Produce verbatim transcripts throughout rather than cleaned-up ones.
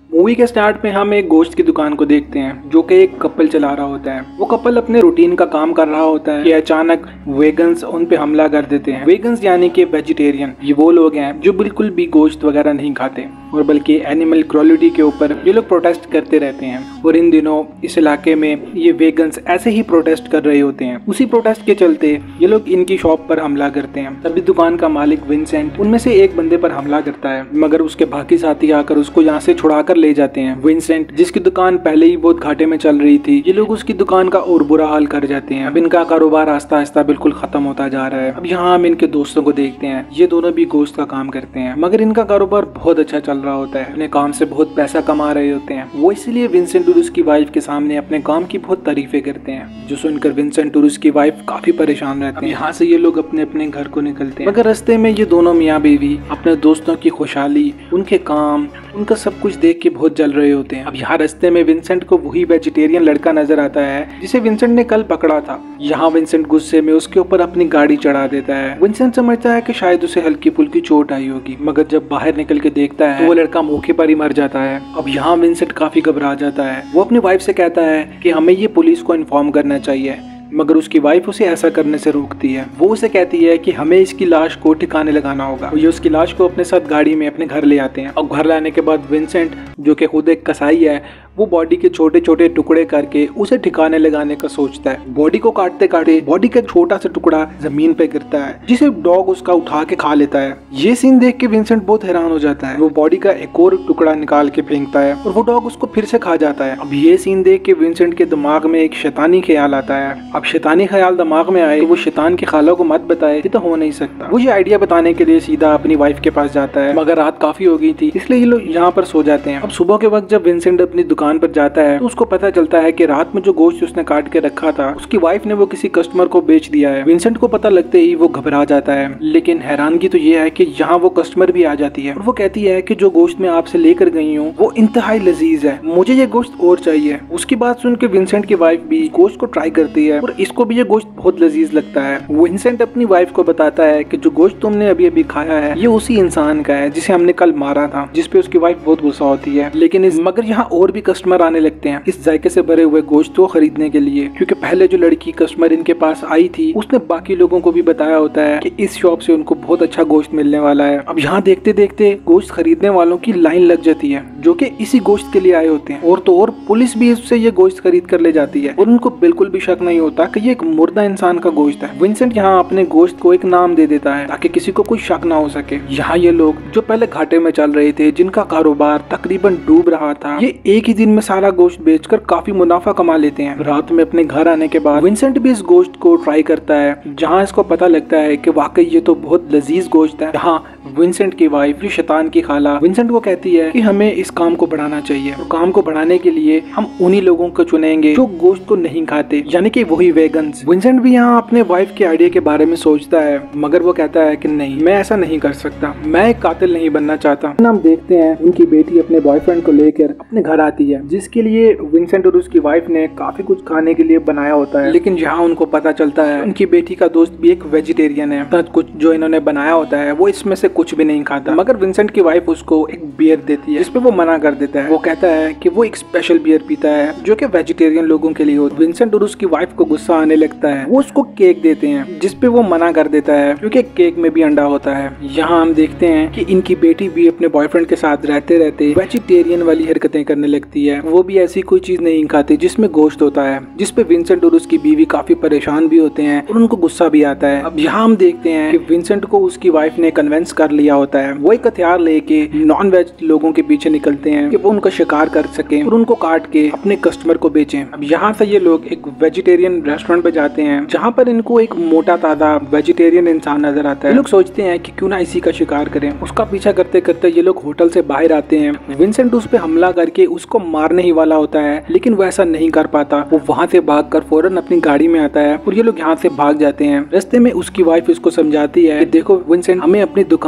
Movie के start में हम एक गोश्त की दुकान को देखते हैं जो कि एक कपल चला रहा होता है। वो कपल अपने रूटीन का काम कर रहा होता है कि अचानक वेगन्स उन पे हमला कर देते हैं। वेगन्स यानी कि वेजिटेरियन, ये वो लोग हैं जो बिल्कुल भी गोश्त वगैरह नहीं खाते और बल्कि एनिमल क्रूएल्टी के ऊपर ये लोग प्रोटेस्ट करते रहते हैं। और इन दिनों इस इलाके में ये वेगन्स ऐसे ही प्रोटेस्ट कर रहे होते हैं। उसी प्रोटेस्ट के चलते ये लोग इनकी शॉप पर हमला करते हैं। तभी दुकान का मालिक विंसेंट उनमें से एक बंदे पर हमला करता है, मगर उसके बाकी साथी आकर उसको यहाँ से छुड़ा कर ले जाते हैं। विंसेंट जिसकी दुकान पहले ही बहुत घाटे में चल रही थी, ये लोग उसकी दुकान का और बुरा हाल कर जाते हैं। अब इनका कारोबार आस्ता आस्ता बिल्कुल खत्म होता जा रहा है। अब यहाँ हम इनके दोस्तों को देखते हैं, ये दोनों भी गोश्त का काम करते हैं, मगर इनका कारोबार बहुत अच्छा चल रहा होता है। अपने काम से बहुत पैसा कमा रहे होते हैं। वो इसलिए विंसेंट और उसकी वाइफ के सामने अपने काम की बहुत तारीफें करते हैं, जो सुनकर विंसेंट और उसकी वाइफ काफी परेशान रहते हैं। यहाँ से ये लोग अपने अपने घर को निकलते हैं, मगर रास्ते में ये दोनों मियाँ बीवी अपने दोस्तों की खुशहाली, उनके काम, उनका सब कुछ देख के बहुत जल रहे होते हैं। अब यहाँ रास्ते में विंसेंट को वही वेजिटेरियन लड़का नजर आता है जिसे विंसेंट ने कल पकड़ा था। यहाँ विंसेंट गुस्से में उसके ऊपर अपनी गाड़ी चढ़ा देता है। विंसेंट समझता है कि शायद उसे हल्की फुल्की चोट आई होगी, मगर जब बाहर निकल के देखता है तो वो लड़का मौके पर ही मर जाता है। अब यहाँ विंसेंट काफी घबरा जाता है। वो अपनी वाइफ से कहता है कि हमें ये पुलिस को इन्फॉर्म करना चाहिए, मगर उसकी वाइफ उसे ऐसा करने से रोकती है। वो उसे कहती है कि हमें इसकी लाश को ठिकाने लगाना होगा। ये उसकी लाश को अपने साथ गाड़ी में अपने घर ले आते हैं और घर लाने के बाद विंसेंट, जो कि खुद एक कसाई है, वो बॉडी के छोटे छोटे टुकड़े करके उसे ठिकाने लगाने का सोचता है। बॉडी को काटते काटते बॉडी का छोटा सा टुकड़ा जमीन पे गिरता है, जिसे डॉग उसका उठा के खा लेता है। ये सीन देख के विंसेंट बहुत हैरान हो जाता है। वो बॉडी का एक और टुकड़ा निकाल के फेंकता है और वो डॉग उसको फिर से खा जाता है। अब ये सीन देख के विंसेंट के दिमाग में एक शैतानी ख्याल आता है। अब शैतानी ख्याल दिमाग में आए तो वो शैतान की खालों को मत बताए, ये तो हो नहीं सकता। वो ये आइडिया बताने के लिए सीधा अपनी वाइफ के पास जाता है, मगर रात काफी हो गई थी, इसलिए ये लोग यहाँ पर सो जाते हैं। अब सुबह के वक्त जब विंसेंट अपनी दुकान पर जाता है तो उसको पता चलता है कि रात में जो गोश्त उसने काट के रखा था, उसकी वाइफ ने वो किसी कस्टमर को बेच दिया है। विंसेंट को पता लगते ही वो घबरा जाता है, लेकिन हैरानगी तो ये है कि यहाँ वो कस्टमर भी आ जाती है और वो कहती है कि जो गोश्त मैं आपसे लेकर गई हूँ वो इंतहाई लजीज है, मुझे ये गोश्त और चाहिए। उसकी बात सुन के विंसेंट की वाइफ भी गोश्त को ट्राई करती है और इसको भी ये गोश्त बहुत लजीज लगता है। विंसेंट अपनी वाइफ को बताता है कि जो गोश्त तुमने अभी अभी खाया है ये उसी इंसान का है जिसे हमने कल मारा था, जिसपे उसकी वाइफ बहुत गुस्सा होती है। लेकिन इस मगर यहाँ और भी कस्टमर आने लगते हैं इस जायके से भरे हुए गोश्त को खरीदने के लिए, क्योंकि पहले जो लड़की कस्टमर इनके पास आई थी उसने बाकी लोगों को भी बताया होता है कि इस शॉप से उनको बहुत अच्छा गोश्त मिलने वाला है। अब यहाँ देखते देखते गोश्त खरीदने वालों की लाइन लग जाती है जो कि इसी गोश्त के लिए आए होते हैं। और तो और पुलिस भी इससे ये गोश्त खरीद कर ले जाती है और उनको बिल्कुल भी शक नहीं होता कि ये एक मुर्दा इंसान का गोश्त है। विंसेंट यहाँ अपने गोश्त को एक नाम दे देता है ताकि किसी को कोई शक ना हो सके। यहाँ ये लोग जो पहले घाटे में चल रहे थे, जिनका कारोबार तकरीबन डूब रहा था, ये एक ही दिन में सारा गोश्त बेचकर काफी मुनाफा कमा लेते हैं। रात में अपने घर आने के बाद विंसेंट भी इस गोश्त को ट्राई करता है, जहाँ इसको पता लगता है कि वाकई ये तो बहुत लजीज गोश्त है। यहाँ विंसेंट की वाइफ, जो शैतान की खाला, विंसेंट को कहती है कि हमें इस काम को बढ़ाना चाहिए और काम को बढ़ाने के लिए हम उन्हीं लोगों को चुनेंगे जो गोश्त को नहीं खाते, यानी कि वही वेगन्स। विंसेंट भी यहाँ अपने वाइफ के आइडिया के बारे में सोचता है, मगर वो कहता है कि नहीं, मैं ऐसा नहीं कर सकता, मैं एक कातिल नहीं बनना चाहता। हम देखते हैं उनकी बेटी अपने बॉयफ्रेंड को लेकर अपने घर आती है, जिसके लिए विंसेंट और उसकी वाइफ ने काफी कुछ खाने के लिए बनाया होता है। लेकिन यहाँ उनको पता चलता है उनकी बेटी का दोस्त भी एक वेजिटेरियन है, तो कुछ जो इन्होंने बनाया होता है वो इसमें से कुछ भी नहीं खाता। मगर विंसेंट की वाइफ उसको एक बियर देती है, जिसपे वो मना कर देता है। वो कहता है कि वो एक स्पेशल बियर पीता है जो कि वेजिटेरियन लोगों के लिए होता है। विंसेंट और उसकी वाइफ को गुस्सा आने लगता है, वो उसको केक देते हैं, जिसपे वो मना कर देता है क्योंकि केक में भी अंडा होता है। यहाँ हम देखते हैं कि इनकी बेटी भी अपने बॉयफ्रेंड के साथ रहते रहते वेजिटेरियन वाली हरकतें करने लगती है। वो भी ऐसी कोई चीज नहीं खाती जिसमें गोश्त होता है, जिसपे विंसेंट और उसकी बीवी काफी परेशान भी होते हैं और उनको गुस्सा भी आता है। अब यहाँ हम देखते हैं कि विंसेंट को उसकी वाइफ ने कन्विंस कर लिया होता है। वो एक हथियार लेके नॉन वेज लोगों के पीछे निकलते हैं कि वो उनका शिकार कर सकें और उनको काट के अपने कस्टमर को बेचें। अब यहाँ से ये लोग एक वेजिटेरियन रेस्टोरेंट पे जाते हैं, जहाँ पर इनको एक मोटा ताजा वेजिटेरियन इंसान नजर आता है। ये लोग सोचते हैं कि क्यों ना इसी का शिकार करें। उसका पीछा करते करते ये लोग होटल से बाहर आते हैं। विंसेंट उस पे हमला करके उसको मारने ही वाला होता है, लेकिन वो ऐसा नहीं कर पाता। वो वहाँ से भागकर फौरन अपनी गाड़ी में आता है और ये लोग यहाँ से भाग जाते हैं। रास्ते में उसकी वाइफ इसको समझाती है कि देखो विंसेंट, हमें अपनी दुकान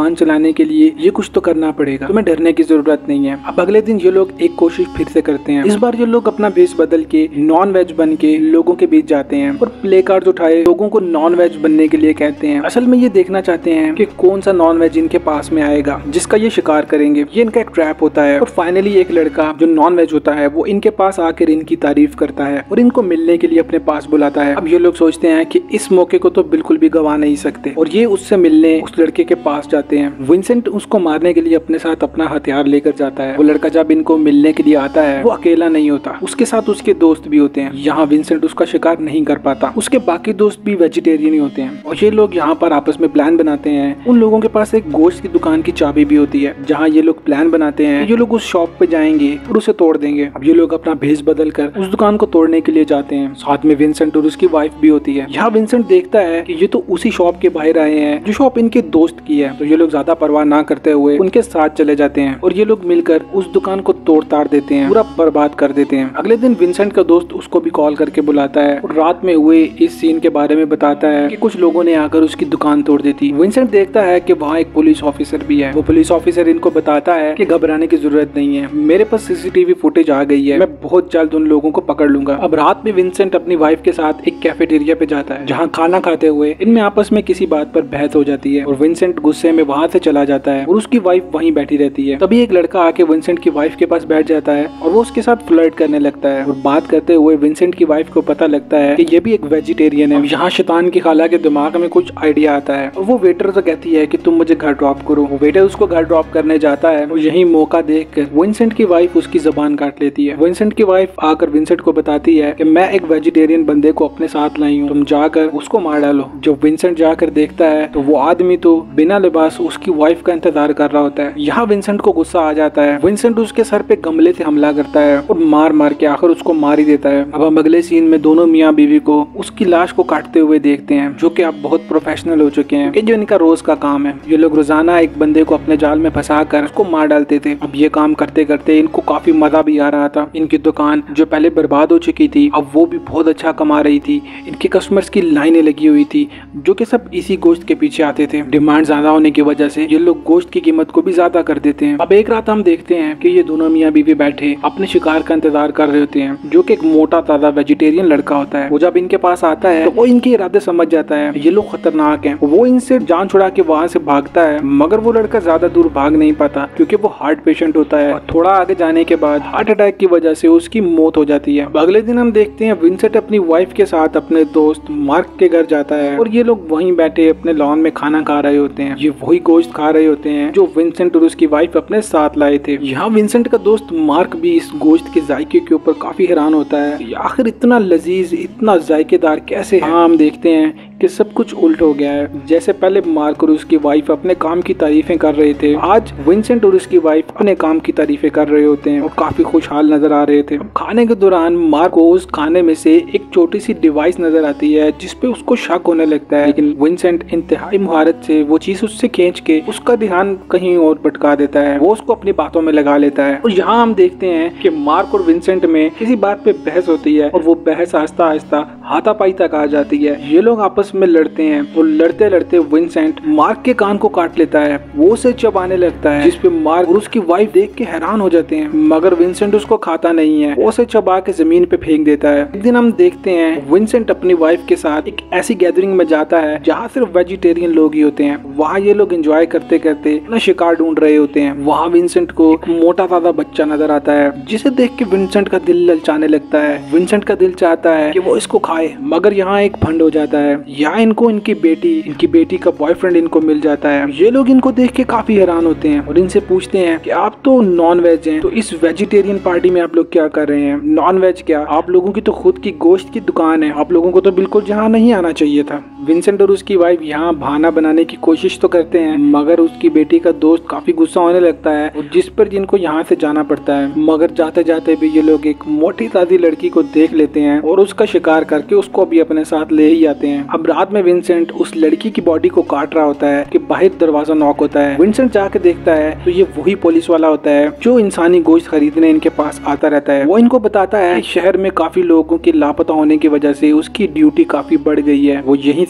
दुकान चलाने के लिए ये कुछ तो करना पड़ेगा, तुम्हें डरने की जरूरत नहीं है। अब अगले दिन ये लोग एक कोशिश फिर से करते हैं। इस बार ये लोग अपना भेष बदल के नॉन वेज बन के लोगों के बीच जाते हैं और प्ले कार्ड उठाए लोगों को नॉन वेज बनने के लिए कहते हैं। असल में ये देखना चाहते हैं कि कौन सा नॉन वेज इनके पास में आएगा जिसका ये शिकार करेंगे। ये इनका एक ट्रैप होता है और फाइनली एक लड़का जो नॉन वेज होता है वो इनके पास आकर इनकी तारीफ करता है और इनको मिलने के लिए अपने पास बुलाता है। अब ये लोग सोचते हैं कि इस मौके को तो बिल्कुल भी गवा नहीं सकते और ये उससे मिलने उस लड़के के पास जाते हैं। विंसेंट उसको मारने के लिए अपने साथ अपना हथियार लेकर जाता है। वो लड़का जब इनको मिलने के लिए आता है वो अकेला नहीं होता, उसके साथ उसके दोस्त भी होते हैं। यहाँ विंसेंट उसका शिकार नहीं कर पाता, उसके बाकी दोस्त भी वेजिटेरियन ही होते हैं और ये लोग यहाँ पर आपस में प्लान बनाते हैं। उन लोगों के पास एक गोश्त की दुकान की चाबी भी होती है जहाँ ये लोग प्लान बनाते हैं ये लोग उस शॉप पे जाएंगे और उसे तोड़ देंगे। अब ये लोग अपना भेष बदल कर उस दुकान को तोड़ने के लिए जाते हैं। साथ में विंसेंट और उसकी वाइफ भी होती है। यहाँ विंसेंट देखता है कि ये तो उसी शॉप के बाहर आए हैं जो शॉप इनके दोस्त की है, तो ये लोग ज्यादा परवाह ना करते हुए उनके साथ चले जाते हैं और ये लोग मिलकर उस दुकान को तोड़ ताड़ देते हैं, पूरा बर्बाद कर देते हैं। अगले दिन विंसेंट का दोस्त उसको भी कॉल करके बुलाता है और रात में हुए इस सीन के बारे में बताता है कि कुछ लोगों ने आकर उसकी दुकान तोड़ दी थी। विंसेंट देखता है कि वहाँ एक पुलिस ऑफिसर भी है। वो पुलिस ऑफिसर इनको बताता है कि घबराने की जरूरत नहीं है, मेरे पास सीसीटीवी फुटेज आ गई है, मैं बहुत जल्द उन लोगों को पकड़ लूंगा। अब रात में विंसेंट अपनी वाइफ के साथ एक कैफेटेरिया पे जाता है जहाँ खाना खाते हुए इनमें आपस में किसी बात पर बहस हो जाती है और विंसेंट गुस्से में वहाँ से चला जाता है और उसकी वाइफ वहीं बैठी रहती है। तभी एक लड़का आके विंसेंट की वाइफ के पास बैठ जाता है और वो उसके साथ फ्लर्ट करने लगता है और बात करते हुए विंसेंट की वाइफ को पता लगता है कि ये भी एक वेजिटेरियन है। यहाँ शैतान की खाला के दिमाग में कुछ आइडिया आता है और वो वेटर से कहती है कि तुम मुझे घर ड्रॉप करो। वो वेटर उसको घर ड्रॉप करने जाता है और यही मौका देखकर विंसेंट की वाइफ उसकी जबान काट लेती है। विंसेंट की वाइफ आकर विंसेंट को बताती है कि मैं एक वेजिटेरियन बंदे को अपने साथ लाई हूँ, तुम जाकर उसको मार डालो। जब विंसेंट जाकर देखता है तो वो आदमी तो बिना लिबास उसकी वाइफ का इंतजार कर रहा होता है। यहाँ विंसेंट को गुस्सा आ जाता है। विंसेंट उसके सर पे गमले से हमला करता है और मार मार के आखिर उसको मार ही देता है। अब हम अगले सीन में दोनों मियाँ बीवी को उसकी लाश को काटते हुए देखते हैं जो कि अब बहुत प्रोफेशनल हो चुके हैं कि जो इनका रोज का काम है। ये लोग रोजाना एक बंदे को अपने जाल में फंसा कर उसको मार डालते थे। अब ये काम करते करते इनको काफी मजा भी आ रहा था। इनकी दुकान जो पहले बर्बाद हो चुकी थी अब वो भी बहुत अच्छा कमा रही थी। इनके कस्टमर्स की लाइनें लगी हुई थी जो कि सब इसी गोश्त के पीछे आते थे। डिमांड ज्यादा होने की वजह से ये लोग गोश्त की कीमत को भी ज्यादा कर देते हैं। अब एक रात हम देखते हैं कि ये दोनों मियाँ बीवी बैठे अपने शिकार का इंतजार कर रहे होते हैं जो कि एक मोटा ताजा वेजिटेरियन लड़का होता है। वो जब इनके पास आता है तो वो इनके इरादे समझ जाता है, ये लोग खतरनाक हैं। वो इनसे जान छुड़ा के वहाँ से भागता है मगर वो लड़का ज्यादा दूर भाग नहीं पाता क्योंकि वो हार्ट पेशेंट होता है और थोड़ा आगे जाने के बाद हार्ट अटैक की वजह से उसकी मौत हो जाती है। अगले दिन हम देखते हैं विंसेंट अपनी वाइफ के साथ अपने दोस्त मार्क के घर जाता है और ये लोग वहीं बैठे अपने लॉन में खाना खा रहे होते हैं। ये वही गोश्त खा रहे होते हैं जो विंसेंट और उसकी वाइफ अपने साथ लाए थे। यहाँ विंसेंट का दोस्त मार्क भी इस गोश्त के जायके के ऊपर काफी हैरान होता है, आखिर इतना लजीज इतना जायकेदार कैसे है। हाँ, हम देखते हैं कि सब कुछ उल्ट हो गया है। जैसे पहले मार्क और उसकी वाइफ अपने काम की तारीफें कर रहे थे, आज विंसेंट और उसकी वाइफ अपने काम की तारीफें कर रहे होते हैं और काफी खुशहाल नजर आ रहे थे। खाने के दौरान मार्क को उस खाने में से एक छोटी सी डिवाइस नजर आती है जिसपे उसको शक होने लगता है, लेकिन विंसेंट इंतहाई मुहारत से वो चीज उससे खींच के उसका ध्यान कहीं और भटका देता है। वो उसको अपनी बातों में लगा लेता है और यहाँ हम देखते हैं कि मार्क और विंसेंट में किसी बात पे बहस होती है और वो बहस आहिस्ता आहिस्ता हाथापाई तक आ जाती है। ये लोग आपस में लड़ते हैं और लड़ते लड़ते विंसेंट मार्क के कान को काट लेता है। वो उसे चबाने लगता है जिसपे मार्क और उसकी वाइफ देख के हैरान हो जाते हैं मगर विंसेंट उसको खाता नहीं है, वो उसे चबा के जमीन पे फेंक देता है। एक दिन हम देखते हैं विंसेंट अपनी वाइफ के साथ एक ऐसी गैदरिंग में जाता है जहाँ सिर्फ वेजिटेरियन लोग ही होते हैं। वहाँ ये लोग एंजॉय करते करते अपना शिकार ढूंढ रहे होते हैं। वहाँ विंसेंट को एक मोटा ताजा बच्चा नजर आता है जिसे देख के विंसेंट का दिल ललचाने लगता है। विंसेंट का दिल चाहता है कि वो इसको खाए मगर यहाँ एक फंड हो जाता है। यहाँ इनको इनकी बेटी इनकी बेटी का बॉयफ्रेंड इनको मिल जाता है। ये लोग इनको देख के काफी हैरान होते हैं और इनसे पूछते हैं कि आप तो नॉन वेज हैं, तो इस वेजिटेरियन पार्टी में आप लोग क्या कर रहे हैं? नॉन वेज क्या, आप लोगों की तो खुद की गोश्त की दुकान है, आप लोगों को तो बिल्कुल यहाँ नहीं आना चाहिए था। विंसेंट और उसकी वाइफ यहाँ बहाना बनाने की कोशिश तो करते हैं मगर उसकी बेटी का दोस्त काफी गुस्सा होने लगता है और जिस पर जिनको यहाँ से जाना पड़ता है। मगर जाते जाते भी ये लोग एक मोटी ताजी लड़की को देख लेते हैं और उसका शिकार करके उसको भी अपने साथ ले ही आते हैं। अब रात में विंसेंट उस लड़की की बॉडी को काट रहा होता है कि बाहर दरवाजा नॉक होता है। विंसेंट जाके देखता है तो ये वही पुलिस वाला होता है जो इंसानी गोश्त खरीदने इनके पास आता रहता है। वो इनको बताता है कि शहर में काफी लोगों के लापता होने की वजह से उसकी ड्यूटी काफी बढ़ गई है, वो यहीं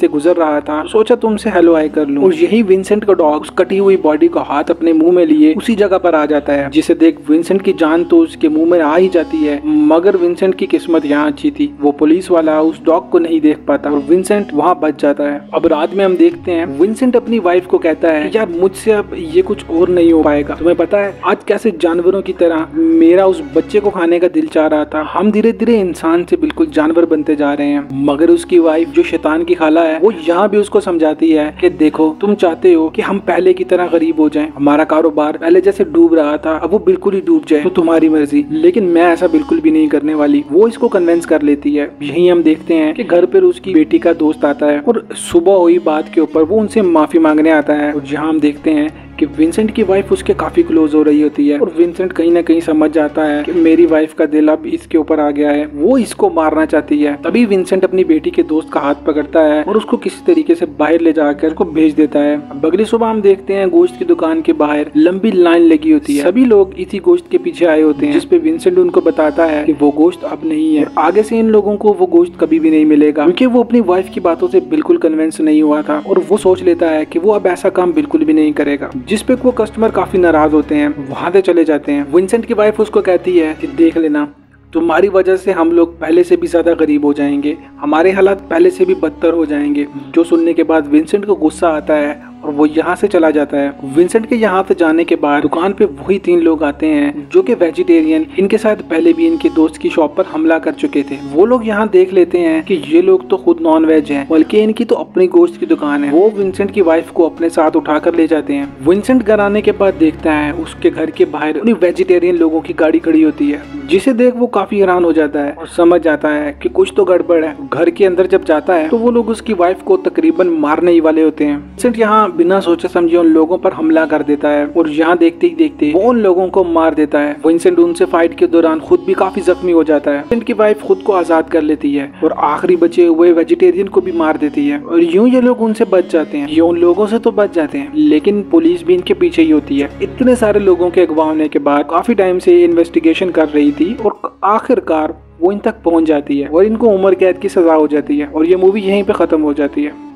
से गुजर रहा था, सोचा तुमसे हेलो हाय कर लूं। और यही विंसेंट का डॉग उस कटी हुई बॉडी को हाथ अपने मुंह में लिए उसी जगह पर आ जाता है, जिसे देख विंसेंट की जान तो उसके मुंह में आ ही जाती है। मगर विंसेंट की किस्मत यहाँ अच्छी थी, वो पुलिस वाला उस डॉग को नहीं देख पाता और विंसेंट वहाँ बच जाता है। अब रात में हम देखते हैं विंसेंट अपनी वाइफ को कहता है यार मुझसे अब ये कुछ और नहीं हो पाएगा। तुम्हें पता है आज कैसे जानवरों की तरह मेरा उस बच्चे को खाने का दिल चाह रहा था। हम धीरे धीरे इंसान से बिल्कुल जानवर बनते जा रहे हैं। मगर उसकी वाइफ जो शैतान की खाला है वो यहाँ भी उसको समझाती है कि देखो तुम चाहते हो कि हम पहले की तरह गरीब हो जाएं, हमारा कारोबार पहले जैसे डूब रहा था अब वो बिल्कुल ही डूब जाए, तो तुम्हारी मर्जी, लेकिन मैं ऐसा बिल्कुल भी नहीं करने वाली। वो इसको कन्विंस कर लेती है। यही हम देखते हैं कि घर पर उसकी बेटी का दोस्त आता है और सुबह हुई बात के ऊपर वो उनसे माफी मांगने आता है। और जहाँ हम देखते हैं कि विंसेंट की वाइफ उसके काफी क्लोज हो रही होती है और विंसेंट कहीं ना कहीं समझ जाता है कि मेरी वाइफ का दिल अब इसके ऊपर आ गया है, वो इसको मारना चाहती है। तभी विंसेंट अपनी बेटी के दोस्त का हाथ पकड़ता है और उसको किसी तरीके से बाहर ले जाकर उसको भेज देता है। अगली सुबह हम देखते हैं गोश्त की दुकान के बाहर लंबी लाइन लगी होती है। सभी लोग इसी गोश्त के पीछे आए होते हैं, जिसपे विंसेंट उनको बताता है कि वो गोश्त अब नहीं है, आगे से इन लोगों को वो गोश्त कभी भी नहीं मिलेगा, क्योंकि वो अपनी वाइफ की बातों से बिल्कुल कन्विंस नहीं हुआ था और वो सोच लेता है कि वो अब ऐसा काम बिल्कुल भी नहीं करेगा, जिसपे वो कस्टमर काफी नाराज होते हैं, वहां से चले जाते हैं। विंसेंट की वाइफ उसको कहती है कि देख लेना तुम्हारी वजह से हम लोग पहले से भी ज्यादा गरीब हो जाएंगे, हमारे हालात पहले से भी बदतर हो जाएंगे। जो सुनने के बाद विंसेंट को गुस्सा आता है और वो यहाँ से चला जाता है। विंसेंट के यहाँ से जाने के बाद दुकान पे वही तीन लोग आते हैं जो कि वेजिटेरियन, इनके साथ पहले भी इनके दोस्त की शॉप पर हमला कर चुके थे। वो लोग यहाँ देख लेते हैं कि ये लोग तो खुद नॉन वेज हैं, बल्कि इनकी तो अपनी गोश्त की दुकान है। वो विंसेंट की वाइफ को अपने साथ उठाकर ले जाते हैं। विंसेंट घर आने के बाद देखता है उसके घर के बाहर उन्हीं वेजिटेरियन लोगों की गाड़ी खड़ी होती है, जिसे देख वो काफी हैरान हो जाता है और समझ जाता है कि कुछ तो गड़बड़ है। घर के अंदर जब जाता है तो वो लोग उसकी वाइफ को तकरीबन मारने ही वाले होते हैं। विंसेंट यहाँ बिना सोचे समझे उन लोगों पर हमला कर देता है और यहाँ देखते ही देखते वो उन लोगों को मार देता है। विंसेंट उनसे फाइट के दौरान खुद भी काफी जख्मी हो जाता है। विंसेंट की वाइफ खुद को आजाद कर लेती है और आखिरी बचे हुए वेजिटेरियन को भी मार देती है और यूं ये लोग उनसे बच जाते हैं। ये उन लोगों से तो बच जाते हैं, लेकिन पुलिस भी इनके पीछे ही होती है। इतने सारे लोगों के अगवा होने के बाद काफी टाइम से इन्वेस्टिगेशन कर रही थी और आखिरकार वो इन तक पहुंच जाती है और इनको उम्र कैद की सजा हो जाती है और ये मूवी यहीं पे खत्म हो जाती है।